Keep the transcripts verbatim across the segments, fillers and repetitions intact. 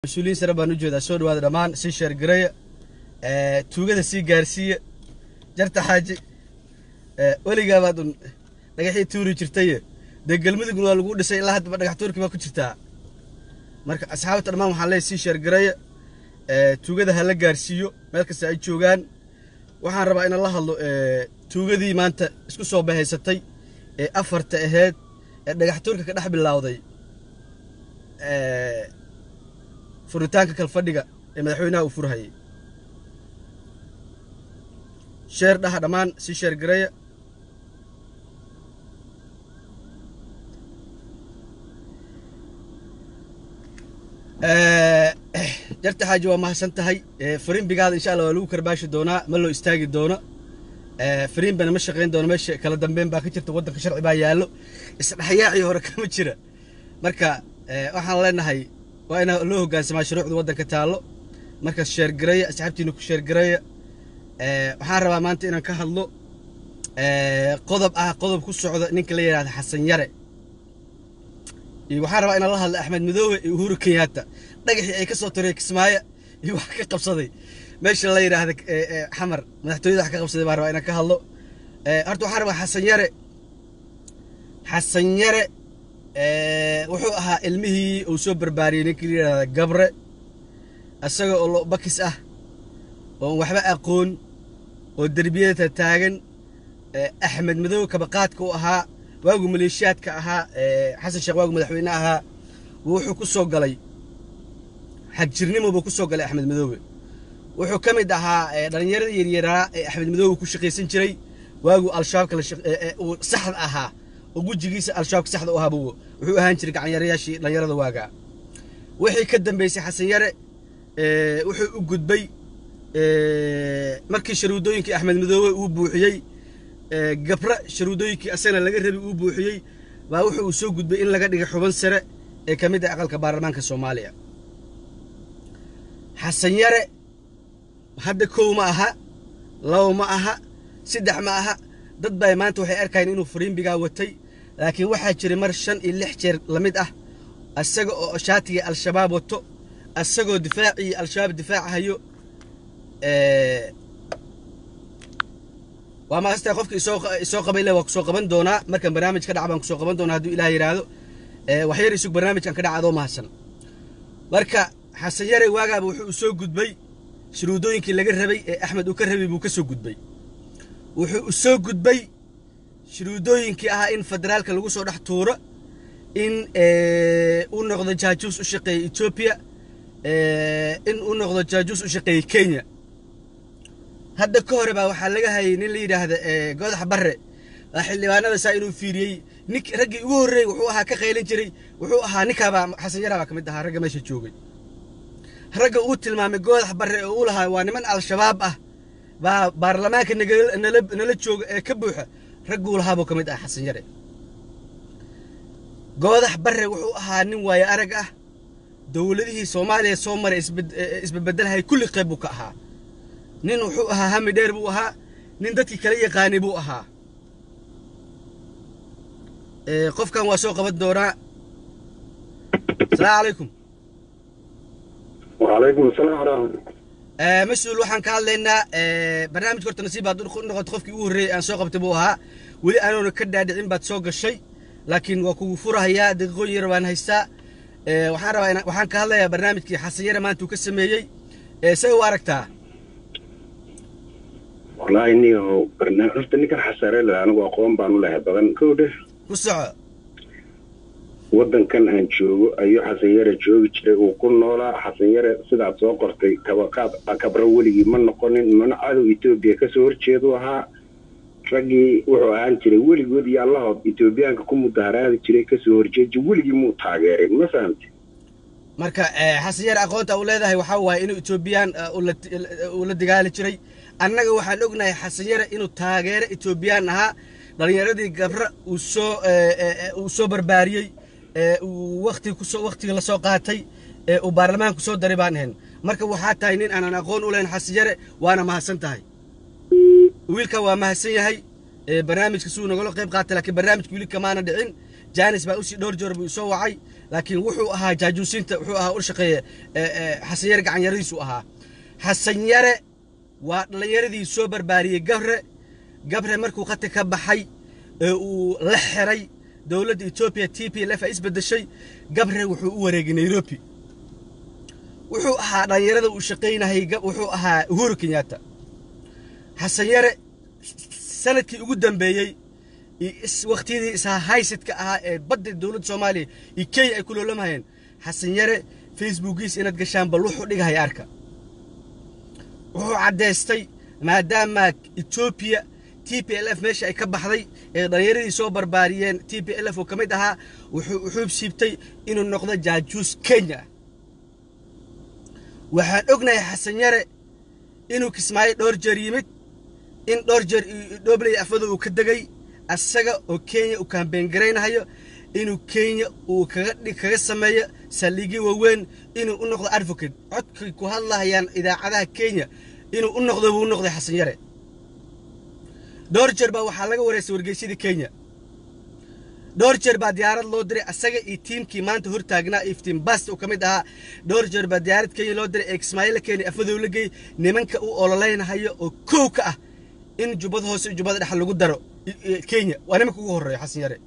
مسؤولين سنة بنوجد أسود وهذا دمان سي شير قرية ااا توجد سي جارسية جرت حاجة ااا ولي قابضون نجحي توري شرتيه دق المذق ولا الجود سي الله هاد بدك تورك ما كنت شرتها مرك أصحاب الأمام حلي سي شير قرية ااا توجد هلا جارسيو مالك سعيد شوغان وحن ربع إن الله الله ااا توجدي ما أنت اسكو صوبه هي ستي أفرت أهد نجح تورك كده حب الله وضي ااا فريتانك كالفدقة مدحوينها وفرهاي شير ده دمان سي شير قرية ااا جرت حاجة وما سنتهي فرين بقاد إن شاء الله ولو كرباش دونا ملو استاجي دونا فرين بنا مش شغالين دونا مش كلا دمبين باقي جرت ودك شرعي بايالو إسحياعي هورا كم تشرا مركا waxaan leenahay waa ina loo hoggaansamaa shuruucda waddanka taalo marka sheer gareeya asxaabtiina ku sheer gareeya ee waxaan rabaa maanta inaan ka hadlo ee qodob ah qodob ku socda ninka la yiraahdo Xasan Yare iyo waxaan rabaa inaan la hadlo Axmed Madoobe iyo Uhuru Kenyatta dhagaxii ay ka soo tareey Kismaayo iyo wax ka qabsaday meesha la yiraahdo ee xamar madaxtooyada wax ka qabsaday baan rabaa inaan ka hadlo ee horta waxaan rabaa Xasan Yare Xasan Yare wuxuu ahaa ilmihii uu soo barbaariyay ninkii la yiraahdo Gabre asaga oo bakis ah oo waxba aqoon oo darbiyada taagan Axmed Madoobe kabaqaadka uu ahaa waagu maleeshiyaadka ahaa Xasan Sheekh waagu madaxweynaha ahaa wuxuu ku soo galay xajirnimo buu ku soo galay Axmed Madoobe wuxuu kamid ahaa dhalinyarada yaryara ee Axmed Madoobe ku shaqeysan jiray waagu al-shabaab la saxda ahaa وجيجيس الشاك صحد وهابو وهو هانشرك عن يرياشي لا يرى ذواقع وحي كدم بيسي حسن يرى اه وحي وجود بي اه مركي شرودوينك أحمد مذوي وبوحيي اه قبرة شرودوينك أسنة لقربي وبوحيي وحي وسوق جود بي إن لقى حبان سرع اه كميدا أقل كبارمان كسوماليا حسن يرى هذا كو معها لو معها سدح معها dad bay maanta waxay arkayeen inuu fariin biga watay laakiin waxa jiray mar shan iyo lix jeer lamid ah asaga oo shaatiga al-shabaab wato asagoo difaaci al-shabaab difaacayo ee waa ma asta qofkii soo soo qabayla waa soo qaban doona marka barnaamij ka dhacban ku soo qaban doona haduu ilaahay yiraahdo ee wax yar isug barnaamijkan ka dhacdo ma hasan marka Xasan Yare waagaaba wuxuu soo gudbay shuruudooyinkii laga rabay ee Axmed uu ka rabay buu ka soo gudbay wuxuu soo gudbay shuruudooyinkii ah in federaalka lagu soo dhax tuuro in ee uu noqdo jaajuus u shaqeeyo Ethiopia ee in uu noqdo jaajuus u shaqeeyo Kenya hadda ka hor baa waxa laga hayay nin la yiraahdo ee Godax Barre xildhibaanada saa inuu fiiriyay nik ragii ugu horeeyay wuxuu ahaa ka qeylin jiray wuxuu ahaa ninkaaba Xasan Yare kamid ahaa ragga meesha joogay ragga uu tilmaamay Godax Barre oo uu lahaa waa niman al-shabaab ah با برلمانك نقل نلب نلتشوا كبوحة رجول هابو كمد أحسن يري جوضح برا وحوها نوايا أرجع دولته سوماليا سومر إسبد إسبدلها كل قبو كها نين وحوها هم دربوها نين دتي كلية قانبوها إيه قف كان وسوق بالدوراء السلام عليكم وعليكم السلام ورحمة الله آه مسؤول وحن قال لنا آه برنامج كرت نصيب هذول نقط خوف كيوري أن سوق بتبوها ولي أنا نكدر دعين بتسوق الشيء لكن وكوفرة هي تغير وان هيسا آه وحن وحن قال لنا برنامج كي Xasan Yare ما أنتو كسمية آه سوي واركتها والله إني هو برنامج أصلا كان Xasan Yare أنا وأقوم بانوله بدن كوده وسع ودن كان هنشوفه أيو Xasan Yare جوج شيء وكل نولا Xasan Yare سدع سوقرتي كبقات أكبر ولي من نقولن من عادو إثيوبيا كسور شيء رجي وعن شيء ولي جود يا الله إثيوبيا كم مدهرات شيء كسور شيء ولي مو تاجرين ما فهمت مركا Xasan Yare أقوت أولاده وحوا إنه إثيوبيان ولا ولا دجال شيء أنا جو حلقنا Xasan Yare إنه تاجر إثيوبيان ها لأن ردي قبر وسو وسو برباري ووقت كسو وقت لا سو قاتay oo baarlamaanku soo daribaaneen marka waxa tahay nin aan aqoon u leen Xasan Yare waana mahadsan tahay wiilka waa mahadsan yahay barnaamijka soo nagala qayb qaatay laakiin barnaamijku wiilka maana dhicin جانس بقى وشي دور جور بيسوي عي laakiin wuxuu ahaa jaajuusinta wuxuu ahaa u shaqeeya xasan yare gacan yaradiisu ahaa xasan yare waa dhalinyaradii soo barbaariyey gabre gabre markuu qati ka baxay ee uu la xiray dowladda Ethiopia T P L F ay isbedeshay gabre wuxuu u wareegay Nairobi wuxuu ahaa dhalinyarada uu shaqeynayay wuxuu ahaa Uhuru Kenyatta xasan yare sanadkii ugu dambeeyay is waqtiyadii isa haysidka ahaa ee badda dowladda Soomaaliya iyo Kenya ay ku loolamahayeen xasan yare facebookiis inaad gashaan bal wuxuu dhigay arka wuxuu cadeystay maadaama Ethiopia T P L F meesha ay ka baxday ee dhalinyaradii soo barbaariyeen T P L F oo kamid ahaa wuxuu wuxuu siibtay inuu noqdo jaajuus Kenya waxaan ognahay xasan yare inuu kismaayo dhowr jeer yimid in dhowr jeer dhobley afada uu ka dagay asaga oo Kenya u campaign gareynayo inuu Kenya uu kaga dhig kaga sameeyo saligi waaweyn inuu u noqdo advocate codkii ku hadlayaan idaacadaha Kenya inuu u noqdo uu noqday xasan yare dhowr jeer baa waxa laga wareysay wargeysyada Kenya dhowr jeer baa diyaarad loo diray asaga iyo teamkii maanta hor taagnaa iftiin bast oo kamid ahaa dhowr jeer baa diyaarad Kenya loo diray Ismaaciil Kenya afada uu la geey nimanka uu ololeynayo oo koow ka ah in jubad hoose jubad dhaxal lagu daro Kenya waa nimanka ugu horeeya xasan yare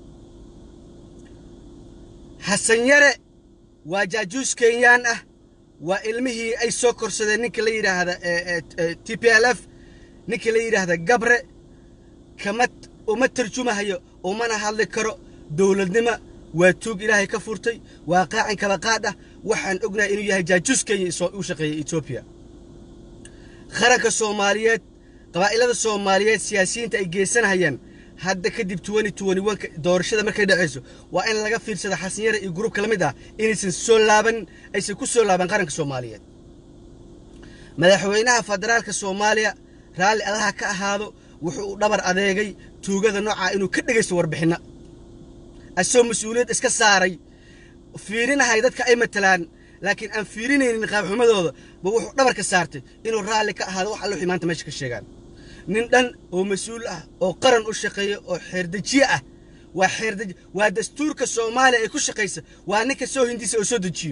xasan yare waa jaajuus Kenyaan ah waa ilmihii ay soo korsadeen ninka la yiraahdo T P L F ninka la yiraahdo gabre kamad uma tarjumahayo uma hadli karo dowladnimo waa tuug Ilaahay ka furtay waa qaacin kala qaada waxaan ognahay inuu yahay jaajuus Kenya soo u shaqeeyay Ethiopia qaranka Soomaaliyeed qabaa'ilada Soomaaliyeed siyaasiyiinta ay geesanayaan hadda kadib twenty twenty-one doorashada markay dhacayso waa in laga fiirsado xasan yare iyo group kala mid ah inaysan soo laaban aysan ku soo laaban qaranka Soomaaliyeed madaxweynaha federaalka Soomaaliya raali Allah ka ahaado wuxuu dhabar adeegay tuugada nooca inuu ka dhageysto warbixina asoo mas'uuliyad iska saaray fiirinahay dadka ay matalaan laakiin aan fiirinaynin qaabxumadooda buu wuxuu dhabar ka saartay inuu raali ka ahaado wax alla maanta meesha ka sheegan nin dhan oo mas'uul ah oo qaran u shaqeeyo oo xeerdajiye ah waa xeerdaj waa dastuurka Soomaaliya ay ku shaqeysa waa ninka soo hindisa oo soo dajiyo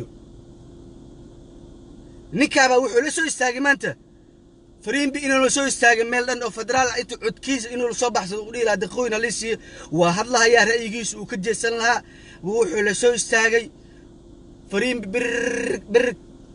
ninkaaba wuxuu la soo istaagay maanta فريم بإنه سوي استاج ميل أنه فدرال أنت عد كيس إنه الصباح سقولي لا دقوينا ليسي وهذا هي رأي جيس وكجي سنها وروح لسوي استاجي فريم بر بر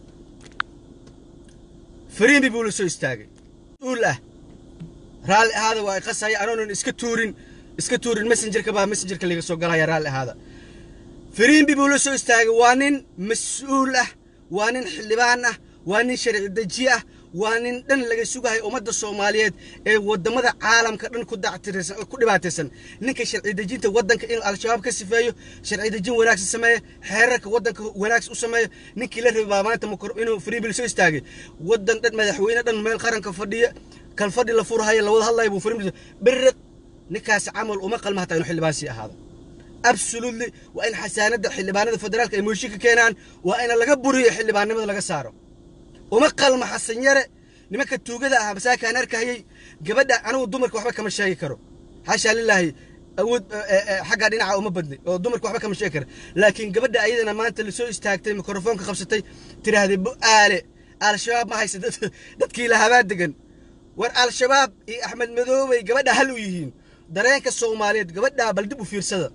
فريم بيقول سوي استاجي قول له رال هذا وقصة هي أنا إسكتورين إسكتورين مسنجر كبا مسنجر كلي سوق قال يا رال هذا فريم بيقول سوي استاجي وانين مسؤوله وانين حلبانه وانين شرع دجيه وانين دن laga sugahay umada Soomaaliyeed ee wadamada caalamka dhan ku dactirsan ku dhibaataysan ninka sharci dejinta wadanka in al-shabaab ka sifeeyo sharci dejin wanaagsan sameeyo xeerarka wadanka wanaagsan u sameeyo ninkii la rabay maanta ma kor inuu Freebil soo istaagay wadan dhan madaxweyne dhan meel qaranka fadhiya kal fadhi la furahay la wada hadlay buu Freebil birq ninkaas amal uma qalmahta inuu xilbaasi ahaado absolutely wa in xasaanada xilbaanada federaalka ay muushika keenaan waa in laga buriyo xilbaanimada laga saaro وما قال ما حسن يرى نمك التوجد أها بس كان أركه هي جبدة أنا ودمرك وحبك كم شيء كرو حاشا لله أود حاجة دينا عاو مبدني ودمرك وحبك كم شيء كر لكن جبدة أيضا ما أنت اللي سوي استاكت الميكروفون كخمستي ترى هذه بقالة على الشباب ما هيصير دتكي لها بادجن وعلى الشباب أحمد مذوبي جبدة حلوين درينك الصوماليات جبدة بلدبوا في رصدة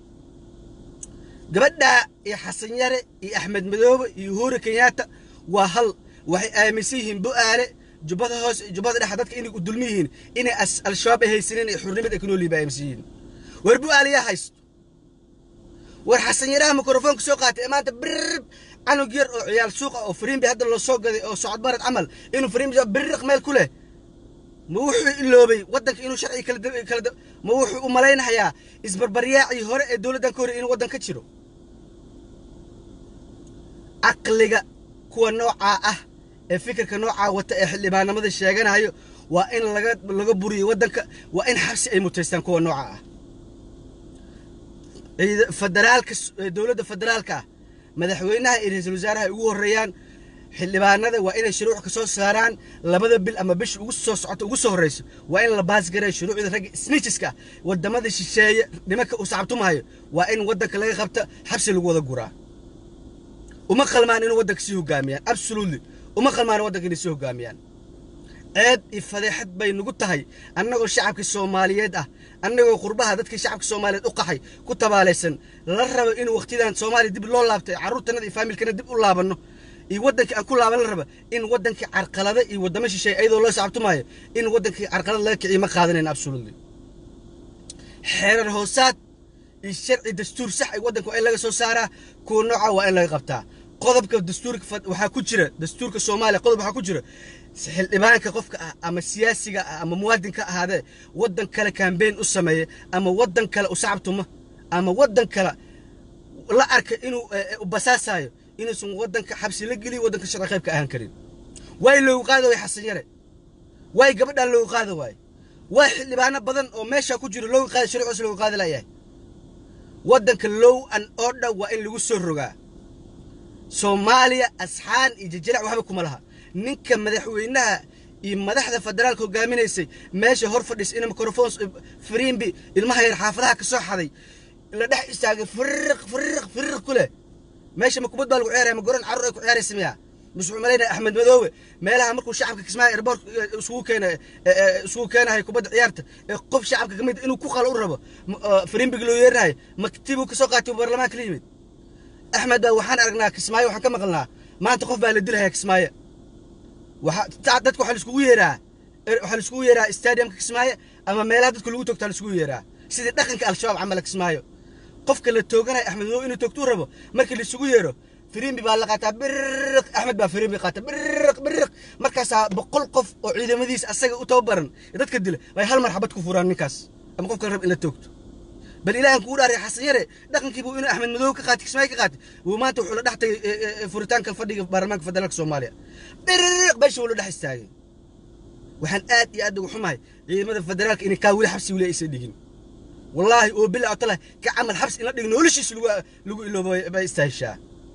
جبدة يا حسن يرى يا أحمد مذوبي يهور كياتا وهل waxay aaminsiin bu'aale jubada hoos jubada dhaxdadka inay u dulmiyiin inay al-shabaab ay haysaneen ee xurnimada ekonomiga ay aaminsiin war bu'aale ya haysto war xasan yaraha mikrofoonka soo qaatay maanta bir anug yar oo ciyaal suuqa oo Freebi hadda loo soo gaday oo socod barad amal inuu Freebi birq meel ku leh ma wuxuu iloobay wadanka inuu sharci kala kala ma wuxuu u maleynayaa isbarbaryaacii hore ee dawladdan ka hor inuu wadan ka jiro aqliga kuwa nooca ah ee fikirka nooca wata ee xildhibaanimada sheeganayo waa in laga laga buriyo wadanka waa in xabsi ay muteystaan kuwa nooca ah ee federaalka dawladda federaalka madaxweynaha iyo ra'iisul wasaaraha ugu horeeyaan xildhibaanada waa inay shuruuc ka soo saaraan labada bil ama bish ugu soo socoto ugu soo horeyso waa in la baas gareeyo shuruucda rag snitcheska wadamada shisheeye nimanka u sacabtumayo waa in wadanka laga qabta xabsi lagu wada guraa وما خلمان إنه ودك سيه جاميان absolutely وما خلمان ودك إنه سيه جاميان عيب إفضاحات بين نقطة أنه الشعب الصومالي ده أنه قربها ذاتك الشعب الصومالي أقحي كتب على سن للرب إنه وقتها الصومالي دب الله لابته عروت النادي فاميل كنا دب الله بنو يودك أكل على الرب إن ودك عرقلة ده يود ماشي شيء أيضا الله صعبته معي إن ودك عرقلة لك ما خاذنين absolutely حير الهوسات الشرع الدستور صح يودك وإلا جسوا سارة كون نوعه وإلا يقبتها قضبك الدستور وحكوجرة دستورك الصومالي قضب حكوجرة سحل إبانك قفك أما السياسي أما موادنك هذا ودن كلا كان بين السماء أما ودن كلا أصعبتهم أما ودن كلا لا أرك إنه بساساي إنه سون ودن كحبس لقلي ودن كشرع خيبك أهان كريم واي لو قاده يحسن يرى واي قبل لو قاده واي واي اللي بعنا بدن أو ماشى كوجر لو قاده شرع أصل لو قاده لا ياه ودن كلو أن أردا وإن لو سرقة سوماليا أسحان يججلع وحبكم لها نك مدحوينها مدحدا فدرالك هوغامينيسay meesha hor fadhis in microphone firiimbi ilmaha yar xaafadaha ka soo xaday la dhex istaagay firiq firiq firiq kule meesha ma kubad baa lagu ciyaaraya ma goran carruur ay ku ciyaaraysaa musuq malayna Axmed Madoobe meelaha markuu shacabka Kismaayo airport isugu keenay isugu keenay kubad ciyaarta qof shacabka kamid inuu ku qalo u rabo firiimbi loo yeerahay maktibu ka soo qaatay baarlamaanka la yimid Axmed waxaan aragnaa Kismaayo waxaan ka maqalnaa maanta qof baa la dilayaa Kismaayo waxa dadku waxa iskugu yeeraa waxa iskugu yeeraa stadium Kismaayo ama meelaha dadku lagu toogtaa iskugu yeeraa sidii dhaqanka al-shabaab camal Kismaayo qofka la tooganay Axmed Madoobe inuu toogto rabo markii la isugu yeero firiimbi baa la qaataa birq Axmed baa firiimbi qaata birq birq markaas boqol qof oo ciidamadiis asaga u tababaran dadka dila way hal mar xabad ku furaan ninkaas ama qofka rab in la toogto bal ilaahan ku dhaarey xasan yare dhaqankii buu inuu Axmed Madoobe ka qaatay Kismaayo ka qaatay uu maanta wuxuu la dhaxtay furitaanka fadhiga baarlamaanka federaalka Soomaaliya برق باش ولا دح استاغي waxaan aad iyo aad ugu xumahay ciidamada federaalka in ka wili xabsi wili ay sidigin wallahi oo bil atala ka amal xabsi in la dhigno noloshiis lagu lagu iloobo bay istaashaa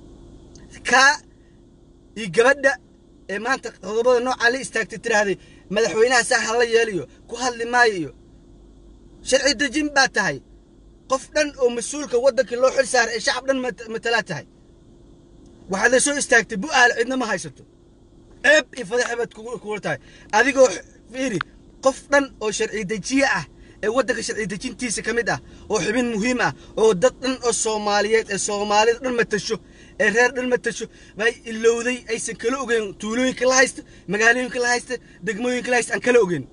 ka i gabadha ee maanta qodobada nooca la istaagtay tiraahday madaxweynaha sax la yeeliyo ku hadli maayo sharci dejin baa tahay qof dhan oo mas'uulka wadanka loo xil saaray shacab dhan matala tahay waxa la soo istaagtay bu'aal cidna ma haysato اب يفضحبت كورتاي اديغو فيري قف دن او شرعي دجيه اه ee wadanka sharci dejintiisa kamid ah oo xubin muhiim ah oo dad dhan oo Soomaaliyeed ee Soomaalida dhan matasho ee reer dhan matasho bay ilowday aysan kala ogeyn tuulooyinka la haysto magaalooyinka la haysto degmooyinka la haysto aan kala ogeyn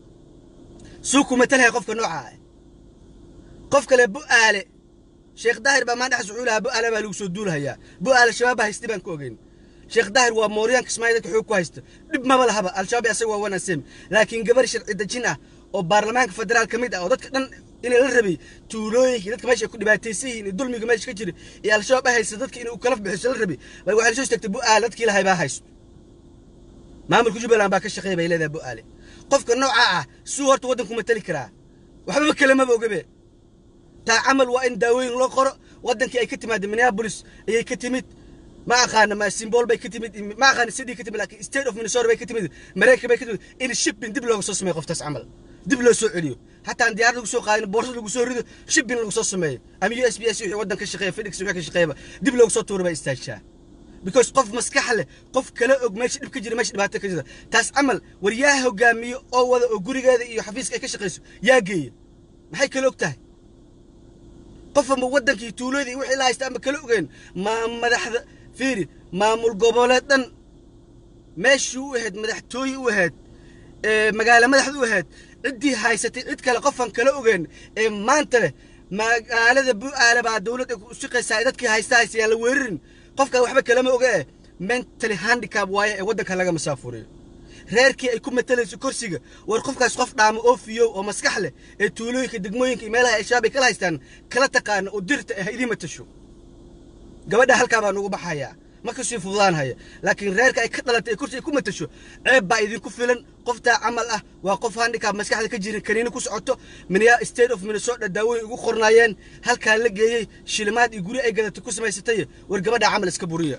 suuku matalaha qofka nooca ah qof kale bu'aale Sheekh Daahir ba ma dhax su'uulaha bu'aale baa lagu soo duulhayaa bu'aale shabaab haysta baan ku ogeyn شيخ داهر وموريان كسماية كحوك وهست دب ما بلا هبا الشباب يسوى وانا سيم لكن قبل شرعي دجينا او بارلمان فدرال كميدا او دادك دن إني الربي تولويك دادك ماشي كل باتيسي إني دولمي ماشي كجري يا الشباب هايست دادك إني وكلف بحس الربي باي واحد شوش تكتبوا آلتك لهاي با هايست ما عمل كجوب لان باك الشقية باي لذا بو آلي قفك النوع آه سوهر تودنكم التالي كراه وحبا بكلمة بو قبي تا عمل وإن داوين لو قرأ ودنك أي كتماد من يابوليس أي كتمت ما أخانا ما سيمبول بيكتمد ما أخانا سيدي كتب لكن ستيت أوف مينيسوتا بيكتمد مريكا بيكتمد إن الشيبين دبلو قصص ما يقف عمل دبلو سوق عليو حتى عند يارد سوق قاين بورصة لو سوق ريدو شيبين قصص ما أم يو إس بي إس ودن كشقية فيديكس وكاك شقية دبلو قصص تور بيستاشا because قف مسكحله قف كلا أج ماشي بكجري ماشي بعد كجري تاس عمل ورياه جامي أو وذا أجوري هذا يحفيز كشقيس يا جي ما هي كلا وقته قف مودن كي تولدي وحي لا يستعمل كلا وجين ما مدح فيري مامول قبولتن ماشي وهد مدحتوي وهد إيه مقالة مدحت وهد عدي هايستي عد كلا قفن كلا اوغين إيه مانتله مقالة بو آلة بعد دولة شقة سايدتك هايستايس يالا ويرن قفك وحبا كلامة اوغيه منتلي هانديكاب وايا ودنك هلاقا مسافوري reerkii ay ku matalayso kursiga war qofkaas qof dhaamo oo fiyo oo maskax leh ee tuulooyinka degmooyinka meelaha ay shaabay kala haystaan kala taqaan oo dirta ah idin matasho gabadha halka baan ugu baxayaa ma ka sii fududaan haya laakiin reerka ay ka dhalatay kursiga ku matasho ceeb baa idin ku filan qofta amal ah waa qof handicap maskaxda ka jirin kaniina ku socoto Minnesota State of Minnesota daawooyin ugu qornaayeen halka la geeyay shilimaad iyo guri ay gadatay ku samaysatay war gabadha amal iska buriya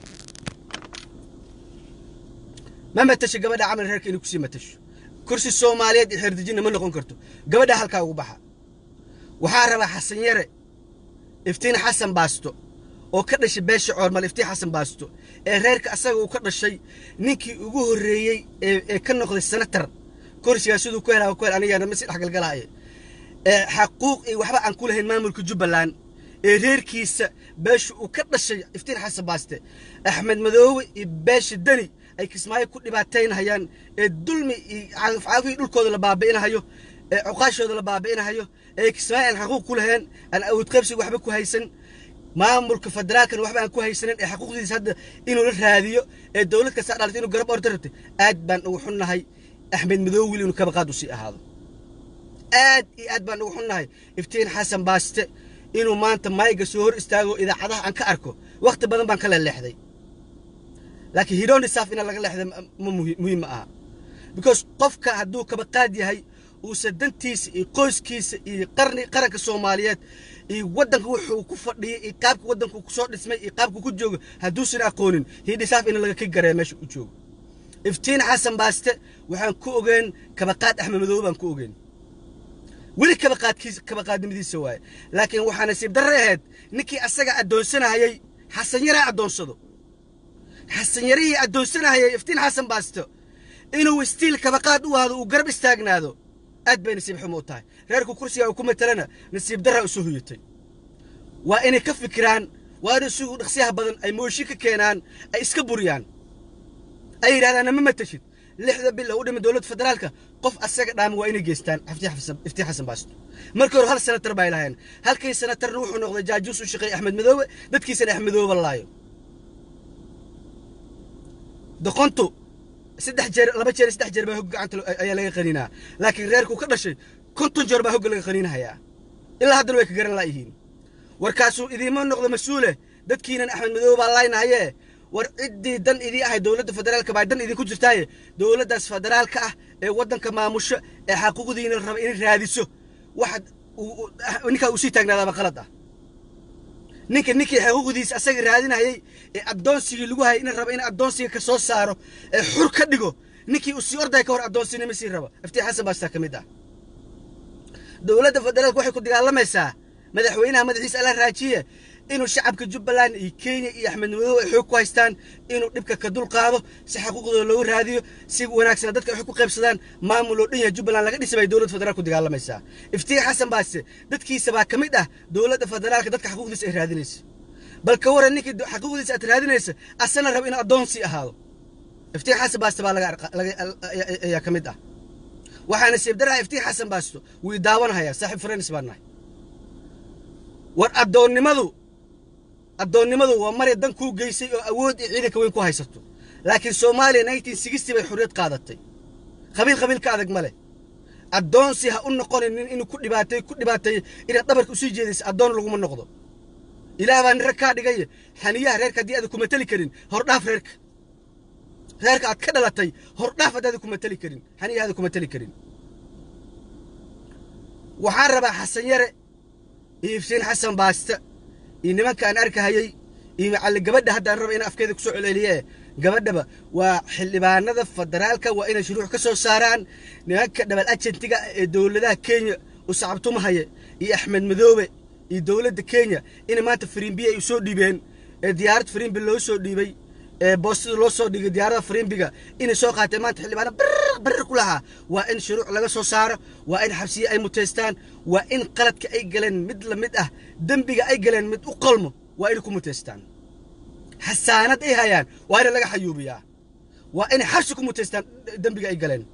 ما متش قبل عمل هيك إنه كسي متش كرسي الصوماليات يحردجين من لقون كرتو قبل هالكا وبحا وحارب حسن يري افتين حسن باستو oo ka dhashay beesha coormal iftiin xasan baasto ee reerka asaga uu ka dhashay ninkii ugu horreeyey ee ka noqday senator kursiga sidoo ku helaa ku aniga ma si dhaxgalgalaaye ee xaquuq ay waxba aan ku lahayn maamulka Jubbaland ee reerkiisa beesha uu ka dhashay iftiin xasan baaste Axmed Madoowe iyo beesha Dani ay kismaayo ku dhibaateynayaan ee dulmi iyo caafi dhulkooda la baabi'inayo ee uqaashooda la baabi'inayo ee kismaayo aan xaquuq ku lahayn aan awood qaybsi waxba ku haysan maamulka federaalkan waxba aan ku haysanin ee xaquuqdiisa hadda inuu la raadiyo ee dawlad ka saadhaltay inuu garab ordo rabtay aad baan ugu xunnahay Axmed Madoowe inuu ka baqaad u sii ahaado aad iyo aad baan ugu xunnahay iftiin xasan baaste inuu maanta mayga soo hor istaago idaacadaha aan ka arko waqti badan baan kala leexday laakiin hiroon isaaf in laga leexdo muhiim ah because qofka hadduu ka baqaad yahay uu sadantiisa iyo qoyskiisa iyo qarni qaranka Soomaaliyeed iyo wadanka wuxuu ku fadhiyay iyo qaabka wadanku ku soo dhismay iyo qaabka ku joogo hadduu sina aqoonin hidisaaf in laga ka gareeyo meesha uu joogo iftiin xasan baaste waxaan ku ogeyn ka baqaad Axmed Madoowe baan ku ogeyn wili ka baqaadkiisa ka baqaadnimadiisa waay laakiin waxaan nasiib darro ahayd ninkii asaga adoonsanayay xasan yara adoonsado xasan yarii adoonsanayay iftiin xasan baaste inuu istiil ka baqaad u aado uu garab istaagnaado aad bay nasiib xumo u tahay reerku kursiga uu ku metelana nasiib darro u soo hoyatay waa inay ka fikiraan waa inay suuq dhaqsiyaha badan ay mooshi ka keenaan ay iska buriyaan ay yiraahdaan ma matashid lixda bil u dhimay dawladda federaalka qof asaga dhaam waa inay geystaan iftiin xasan baasto markii hore hal senator bay lahayn halkii senatorna wuxuu noqday jaajuus u shaqeey Axmed Madoowe dadkiisana Axmed Madoowe laayo doqonto saddex jeer laba jeer saddex jeer baa hog gacanta ayaa laga qaninaa laakiin reerku ka dhashay konton jeer baa hog laga qaninaya ilaa hadda way ka garan laayihiin warkaasuu idiimo noqdo mas'uule dadkiina Axmed Madoowe baa laaynaayee war cidii dan idii ahay dawladda federaalka baa dan idin ku jirtaaye dawladdaas federaalka ah ee wadanka maamusho ee xaquuqdiina raba in raadiso waxa ninka uu si taagnaada qalad ah ninka ninkii xaquuqdiisa asaga raadinayay ee adoonsiga lagu hayay in raba in adoonsiga ka soo saaro ee xur ka dhigo ninkii uu si orday ka hor adoonsinimo si raba iftiin xasan baaste kamid ah dawladda federaalka waxay ku dagaalamaysaa madaxweynaha madaxiisa la raajiye inuu shacabka Jubbaland iyo Kenya iyo Axmed Madoowe ay xoog ku haystaan inuu dhibka ka dul qaado si xaquuqdooda loo raadiyo si wanaagsan dadka ay ku qaybsadaan maamul oo dhan Jubbaland laga dhisay dawladda federaalka ku dagaalamaysaa iftiin xasan baaste dadkiisa baa kamid ah dawladda federaalka dadka xaquuqdiisa ay raadinayso bal ka waran ninkii xaquuqdiisa aad raadinayso asana rab in adoonsi ahaado iftiin xasan baaste baa laga ayaa kamid ah waxaana siib daraa iftiin xasan baasto wii daawanaya saaxiib friends baan nahay war adoonnimadu adoonnimadu waa maray dan ku geysay oo awood iyo ciidanka weyn ku haysato laakiin Soomaaliya nineteen sixty bay xurriyad qaadatay qabiil qabiil ka adag male adoonsi ha u noqonin inuu ku dhibaatay ku dhibaatay inaad dhabarka u sii jeedayso adoon lagu ma noqdo ilaahay baan rag ka dhigay xaniyaha reerka hadii aad ku matali karin hor dhaaf reerka reerka aad ka dhalatay hor dhaaf aad ku matali karin xaniyaha ku matali karin waxaan rabaa xasan yare iftiin xasan baaste in nimanka aan arkahayay in macall gabadha hadda aan rabo in afkeeda ku soo celiye gabadhaba waa xildhibaanada federaalka waa inay shuruuc ka soo saaraan nimanka dhabal agentiga ee dawladaha Kenya u sacabtumahaye iyo Axmed Madoowe iyo dawladda Kenya in maanta Firimbi ay soo dhibeen ee diyaarad Firimbi loo soo dhibay ee boostada loo soo dhigay diyaarada Firimbiga in soo qaatay maanta xildhibaano bar ku laha waa in shuruuc laga soo saaro waa in xabsiye ay muteystaan waa in qaladka ay galeen mid la mid ah dambiga ay galeen mid u qalmo waa in ku muteystaan xasaanad ay hayaan waa in laga xayuubiyaa waa in xabsi ku muteystaan dambiga ay galeen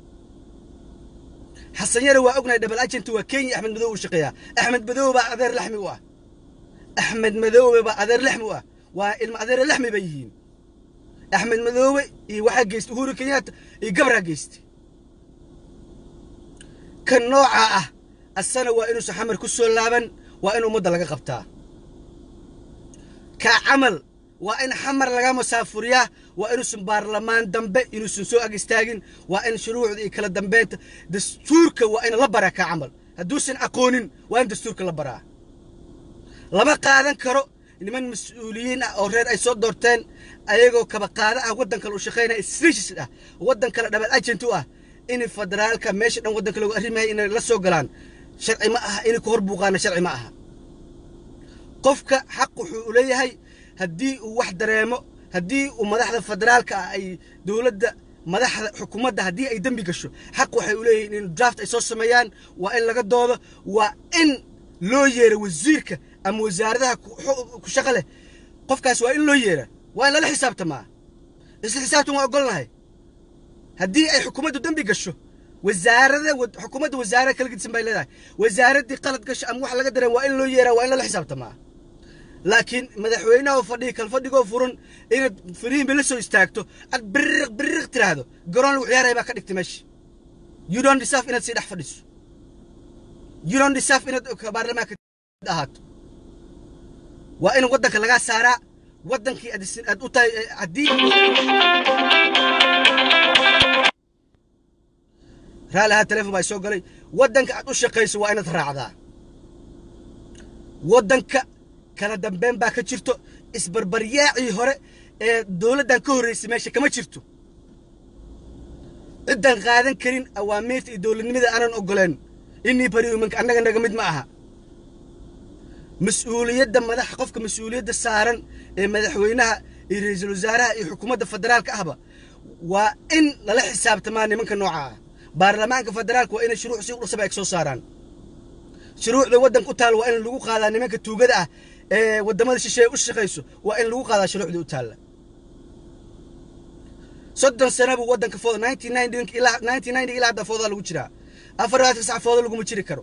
xasan yare waa ognahay double agent waa Kenya Axmed Madoowe u shaqeeya Axmed Madoowe baa adeer laxmi u ah Axmed Madoowe baa adeer laxmi u ah waa ilma adeer laxmi bay yihiin Axmed Madoowe iyo waxa geystay Uhuru Kenyatta iyo gabra geystay kan nooca ah asana waa inuu saxamar ku soo laaban waa in umada laga qabtaa ka amal waa in xamar laga musaafuriyaa waa inuu baarlamaan dambe inuu soo ag istaagin waa in shuruucda iyo kala dambeynta dastuurka waa in la baraa ka amal hadduu san aqoonin waa in dastuurka la baraa lama qaadan karo niman mas'uuliyiin ah oo reer ay soo doorteen ayagoo kaba qaada ah wadan kale u shaqeynaya isriishis ah wadan kale double agent u ah in federaalka meesha dhan wadan kale lagu arrimahay in la soo galaan sharci ma aha in ku hor buuqaana sharci ma aha qofka xaq wuxuu u leeyahay haddii uu wax dareemo haddii uu madaxda federaalka ah ay dowladda madaxda xukuumadda haddii ay dembi gasho xaq waxay u leeyihiin in draft ay soo sameeyaan waa in laga doodo waa in loo yeero wasiirka ama wasaaradaha ku shaqo leh qofkaas waa in loo yeera waa in lala xisaabtamaa isla xisaabtan waa ogolnahay haddii ay xukuumaddu dembi gasho wasaarada xukuumadda wasaarada kala gedisan bay leedahay wasaaraddii qalad gasho ama wax laga dareen waa in loo yeeraa waa in lala xisaabtamaa laakiin madaxweynaha fadhiga kal fadhigoo furan inaad firiinba la soo istaagto ad biriq biriq tiraahdo garoon lagu ciyaaray baa ka dhigtay meesha you don't deserve inaad sii dhex fadhiso you don't deserve inaad baarlamaanka ahaato waa in waddanka lagaa saaraa waddankii aad u tahay haddii raali ahaa telefoon baa soo galay waddanka aad u shaqayso waa inaad raacdaa waddanka kala dambeyn baa ka jirto isbarbaryaacii hore ee dowladdan ka horreysay meesha kama jirto ciddan qaadan karin awaamiirta iyo dowladnimada aanan ogoleen innii bariumanka annaga naga mid ma aha mas-uuliyadda madaxa qofka mas-uuliyadda saaran ee madaxweynaha iyo ra-iisul wasaaraha iyo xukuumadda federaalka ahba waa in lala xisaabtamaa nimanka nooca ah baarlamaanka federaalka waa inay shuruuc si u dhasaba ay soo saaraan shuruucda waddanka u taal waa in lagu qaadaa nimanka tuugada ah ee waddamada shisheeye u shaqayso waa in lagu qaadaa shuruucda u taalla soddon sano buu waddanka fooda nineteen ninety ilaa nineteen ninety ilaa hadda foodaa lagu jiraa afar iyo sac fooda laguma jiri karo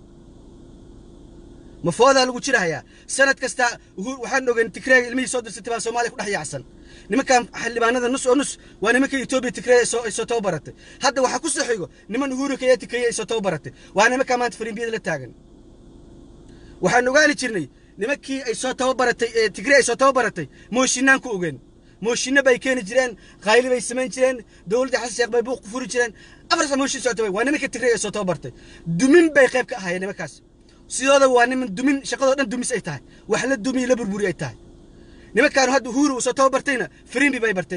ma foodaa lagu jirahayaa sanad kasta waxaan ogeyn tigreega ilmihii soo dirsatay baa soomaaliya ku dhex yaacsan nimankan xildhibaanada nus oo nus waa nimanka etoobiya tigreega ay soo tababaratay hadda waxaa ku soo xigo niman uhuru kenyatta kenya ay soo tababaratay waa nimankaa maanta fariimbiyada la taagan waxaan ogaani jirnay nimankii ay soo tababaratay ee tigre ay soo tababaratay mooshinaan ku ogeen mooshinna bay keeni jireen qayli bay samayn jireen dowladda xasan sheekh bay buuq ku furi jireen afar sano mooshin socotay waa nimanka tigre ay soo tababartay dumin bay qayb ka ahaayeen nimankaas sidooda waa niman dumin shaqadoo dhan dumis ay tahay wax la dumiy la burburi ay tahay nimankaan hadda uhuru uu soo tababartayna fariimbi bay barteen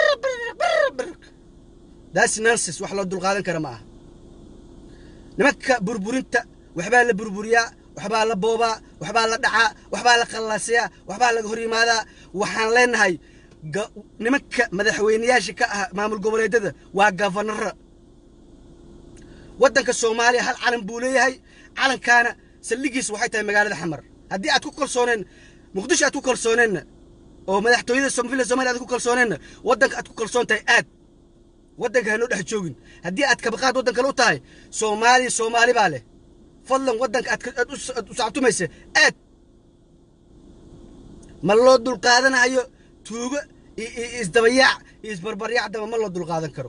that's nonsense wax loo dulqaadan kara ma aha nimanka burburinta waxbaa la burburiyaa waxbaa la boobaa waxbaa la dhacaa waxbaa la qallaasiyaa waxbaa laga hor yimaadaa waxaan leenahay nimanka madaxweynayaasha ka ah maamul goboleedyada waa gafanara waddanka soomaaliya hal calan buu leeyahay calankaana saldhigiisa waxay tahay magaalada xamar haddii aad ku kalsooneen muqdisho aad ku kalsooneenna oo madaxtooyada somaliya soomaaliya aad ku kalsooneenna waddanka aad ku kalsoon tahay aad waddanka hanoo dhex joogin haddii aad kabaqaad waddan kale u tahay soomaaliya soomaali baa leh fadlan waddanka aad u sacabtumaysa aad ma loo dulqaadanayo tuugo iyo isdabayaac iyo isbarbaryaac daba ma loo dulqaadan karo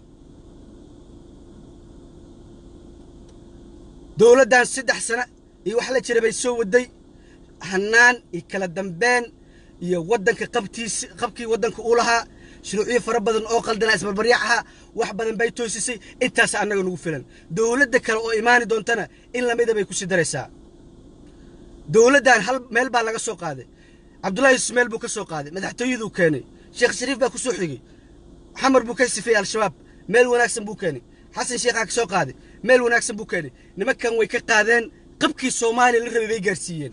dowladdan saddex sano iyo wax la jira bay soo waday hanaan iyo kala dambeyn iyo waddanka qabtiisi qabkii waddanka uu lahaa shuruucyo fara badan oo qaldana isbarbaryaac ahaa wax badan bay toosisay intaas annaga nagu filan dowladda kale oo imaani doontana in lamida bay ku sii daraysaa dowladdan hal meel baa laga soo qaaday cabdullaahi ismaail buu ka soo qaaday madaxtooyaduu keenay sheekh shariif baa ku soo xigay xamar buu ka sifeeyey al-shabaab meel wanaagsan buu keenay xasan sheekhaa ka soo qaaday meel wanaagsan buu keenay nimankan way ka qaadeen qabkii soomaaliya la rabay bay gaarsiiyeen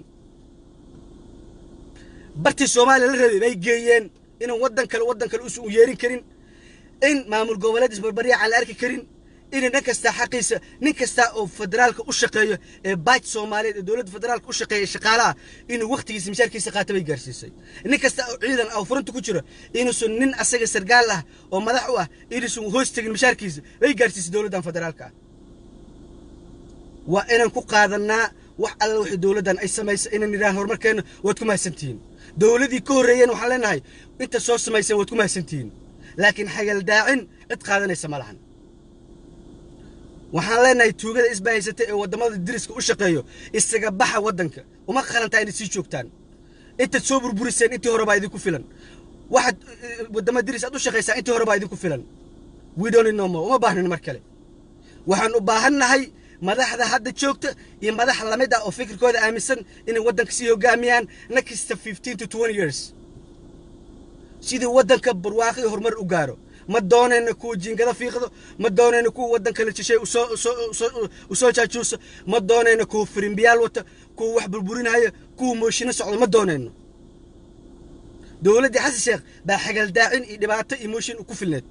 bartii soomaaliya la rabay bay geeyeen inaan waddan kale waddan kale usu yeerin karin in maamul goboleed isbarbaryaaca la arki karin in nin kasta xaqiisa nin kasta oo federaalka u shaqeeyo ee baaj Soomaaliyeed ee dawladda federaalka u shaqeeyo shaqaalaha inuu waqtigiisa mishaarkiisa qaato bay gaarsiisay nin kasta oo ciidan oo furanta ku jira inuu nin asaga sargaal ah oo madax u ah inuu hoos tagin mishaarkiisa bay gaarsiisay dawladda federaalka waa inaan ku qaadanaa wax alla wixii dawladdan ay sameysay inaan niraan horumarkeena waad ku mahadsantihiin dawladii ka horeeyeen waxaan leenahay inta soo sameysay waad ku mahadsantihiin laakiin xagal daacin cid qaadanaysa ma lahan waxaan leenahay tuugada isbaahaysatay ee wadamada diriska u shaqeeyo isaga baxa wadanka uma qalantaa inay sii joogtaan inta soo burburiseen intii hore baa idinku filan waxaad wadamada diris aad u shaqeysaa intii hore baa idinku filan we don't know more uma baahnin mar kale waxaan u baahannahay madaxda hadda joogta iyo madax lamid ah oo fikirkooda aaminsan inay wadanka sii hogaamiyaan next fifteen to twenty years sidii wadanka barwaaqo iyo horumar u gaaro ma doonayna kuwa jiingada fiiqdo ma doonayna kuwa wadanka la jishay u soo u soo jaajuusa ma doonayna kuwa firimbiyaal wata kuwa wax burburinaya kuwa mooshina socdo ma doonayno dowladda xasan sheekh baa xagal daacin iyo dhibaato emotion ku filneed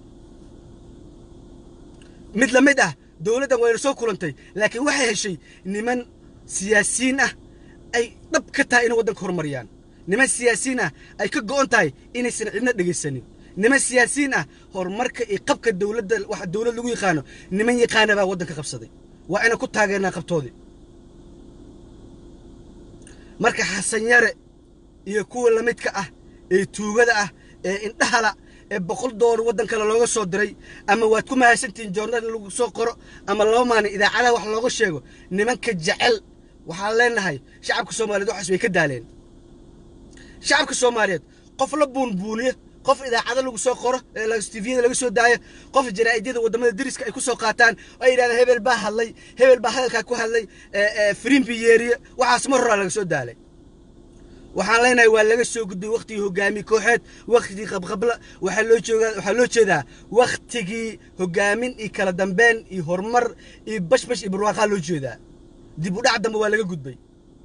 mid la mid ah dowladdan way soo kulantay laakiin waxay heshay niman siyaasiyiin ah ay dhab ka tahay in waddanka horumariyaan niman siyaasiyiin ah ay ka go'on tahay inaysan cidna dhegaysanin niman siyaasiyiin ah horumarka iyo qabka dowladda waxa dowlad lagu yaqaano niman yaqaana baa waddanka qabsaday waa ina ku taageernaa qabtoodii marka xasan yare iyo kuwa la midka ah ee tuugada ah ee indhahala ee boqol doolar waddan kale looga soo diray ama waad ku mahadsantihiin joornal lagu soo qoro ama laba maalin idaacadaha wax looga sheego nimanka jecel waxaan leenahay shacabka soomaaliyeed waxaas way ka daaleen shacabka soomaaliyeed qof la buunbuuniyo qof idaacada lagu soo qoro ee la tvda laga soo daayo qof jaraa'idada wadamada dariska ay ku soo qaataan ay yiraahdaan hebel baa hadlay hebel baa hadalka ku hadlay ee frimbi yeeriye waxaas mar hore laga soo daalay waxaan leenahay waa laga soo gudbay waqtigii hogaami kooxeed waqtigii qabqabla waxa loo joogaa waxa loo jeedaa waqtigii hogaamin iyo kala dambeyn iyo horumar iyo bashbash iyo barwaaqo loo jeedaa dib u dhac dambe waa laga gudbay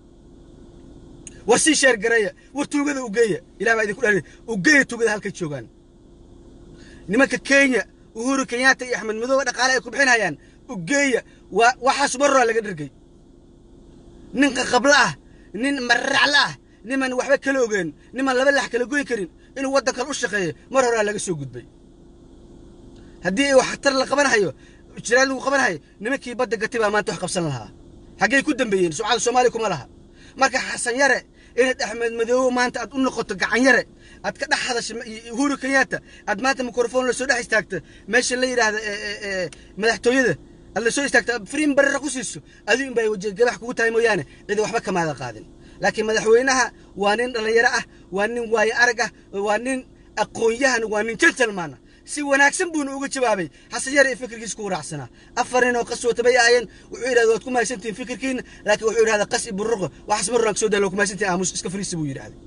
warsi sheer gareeya war tuugada u geeya ilaa baa idinku dhahay u geeya tuugada halka joogan nimanka Kenya Uhuru Kenyatta iyo Axmed Madow dhaqaale ay ku bixinayaan u geeya waxaas mar hore laga dhirgay nin qabla ah nin maracla ah niman waxba kala ogeyn niman laba lax kala goyn karin inuu waddanka u shaqeeyo mar hore laga soo gudbay haddii wax tar la qabanayo jiraad lagu qabanayo nimankii badda gatay baa maanta wax qabsan lahaa xagee ku dambeeyeen suucada Soomaaliya kuma laha marka xasan yare in Axmed Madow maanta aad u noqoto gacan yare aad ka dhaxdash Uhuru Kenyatta aad maanta mikrofon la soo dhex istaagto meesha la yiraahdo madaxtooyada alla soo istaagto fariin barra ku siiso adiin bay wajah gabax kugu tahay mooyaane cid waxba kama qaadin laakiin madaxweynaha waa nin dhalinyaro ah waa nin waay arag ah waa nin aqoon-yahan waa nin gentleman si wanaagsan buu uga jawaabay xasan yare fikirkiisa ku raacsana afarin oo qaswata bay aayeen wuxuu yiraahdo waad ku mahadsantiin fikirkiina laakiin wuxuu yiraahdo qas iburruq wax mar raag soo dalo ku mahadsantiin aamus iska fariisi buu yiraahdo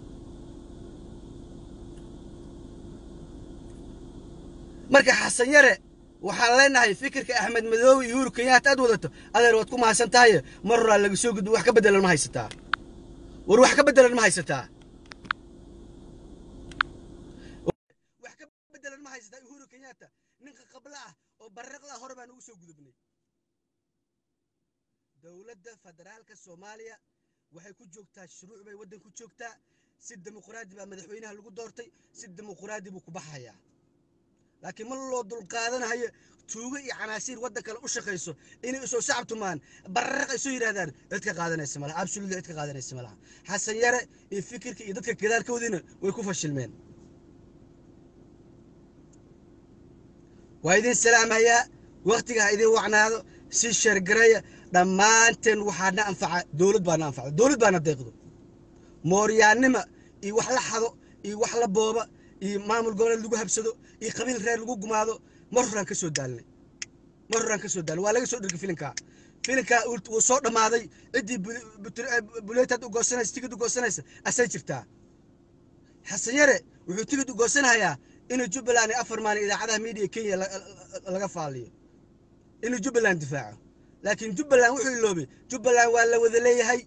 marka xasan yare waxaan leenahay fikirka Axmed Madow iyo Uhuru Kenyatta aad wadato adeer waad ku mahadsantahay mar hore laga soo gudbo wax ka bedelan ma haysataa war wax ka bedelan ma haysataa wax ka bedelan ma haysataa Uhuru Kenyatta ninka qabla ah oo barraqda hore baan ugu soo gudubnay dawladda federaalka Soomaaliya waxay ku joogtaa shuruuc bay waddan ku joogtaa si dimuqraadi baa madaxweynaha lagu doortay si dimuqraadi buu ku baxayaa laakiin ma loo dul qaadanayo tuugo iyo canaasiir waddan kale u shaqeyso inay soo sacabtumaan barraq ay soo yiraahdaan cid ka qaadanaysa malaha absolutely cid ka qaadanaysa malaha xasan yare iyo fikirka iyo dadka gadaalkoodina way ku fashilmeen waa idin salaamayaa waqtiga idin wacnaado si shargareeya dhammaanteen waxaana anfaca dawlad baana anfaca dawlad baana deeqdo mooryaannima iyo wax la xado iyo wax la booba iyo maamul goboleed lagu habsado iyo qabiil reer lagu gumaado mar horaan ka soo daalnay mar horaan ka soo daalnay waa laga soo dhigay filinka filinka uu soo dhamaaday cidii buleetad u goosanaysa tigid u goosanaysa asay jirtaa xasan yare wuxuu tigid u goosanayaa inuu Jubbaland afar maalin idaacadaha media Kenya laga faaliyo inuu Jubbaland difaaco laakiin Jubbaland wuxuu iloobay Jubbaland waa la wada leeyahay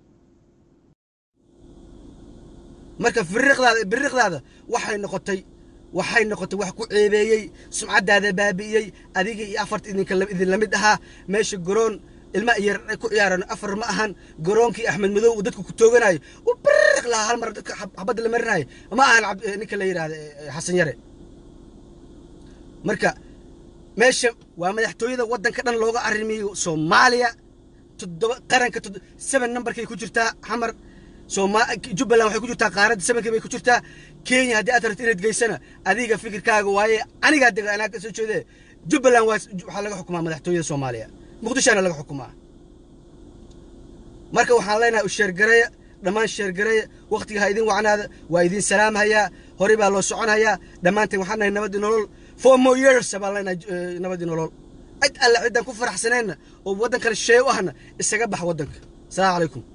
marka firiqdaada biriqdaada waxay noqotay waxay noqotay wax ku ceebeeyay sumcadaada baabi'iyay adiga iyo afarta idinka idin la mid ahaa meesha garoon ilma yar ku ciyaaran afar ma ahan garoonkii Axmed Madow dadku ku tooganayo oo biriq la hal mar dadka xabad la marinayo ma ahan ninka la yiraahdo xasan yare marka meesha waa madaxtooyada waddanka dhan looga arrimiyo Soomaaliya toddoba qaranka seven numberkay ku jirtaa xamar Soomaaliya Jubbaland waxay ku jirtaa qaarada seven bay ku jirtaa Kenya hadii aad rabtid inaad geysana adiga fikirkaaga waaye aniga deegaanka ka soo jeeday Jubbaland waxa laga xukumaa madaxtooyada Soomaaliya Muqdishona laga xukumaa marka waxaan leenahay u sheergareeya dhamaan sheergareeya waqtiga ha idin wacnaada waa idin salaamhayaa hore baa loo soconayaa dhamaanteen waxaan nahay nabad nolol four more years baa leenahay nabad nolol cid alla ciidan ku faraxsanayna oo waddan kale shay u ahna isaga bax waddanka salaamu calaykum